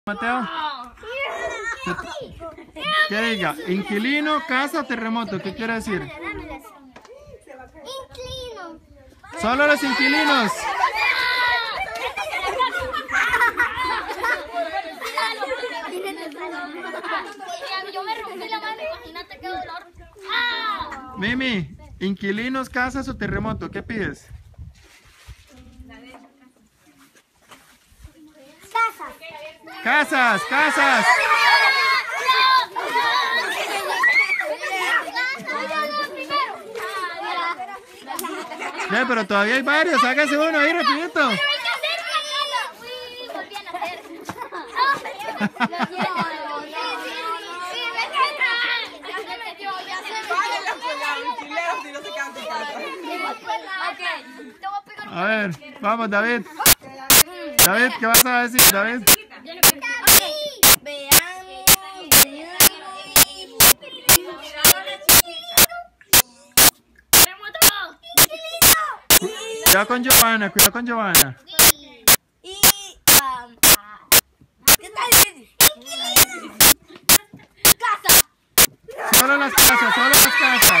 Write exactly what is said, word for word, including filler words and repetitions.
Mateo. ¿Qué diga? Inquilino, casa, terremoto. ¿Qué quiere decir? Inquilino. Solo los inquilinos. Yo me rompí la mano, imagínate qué dolor. Mimi, inquilinos, casas o terremoto. ¿Qué pides? Casa. Casas, casas. Eh, pero todavía hay varios. Hágase uno ahí rapidito. A ver, vamos David. David, ¿qué vas a decir, David? Cuidado con Giovanna, cuidado con Giovanna. Y, um, ¿qué tal? Casa. Solo las casas, solo las casas.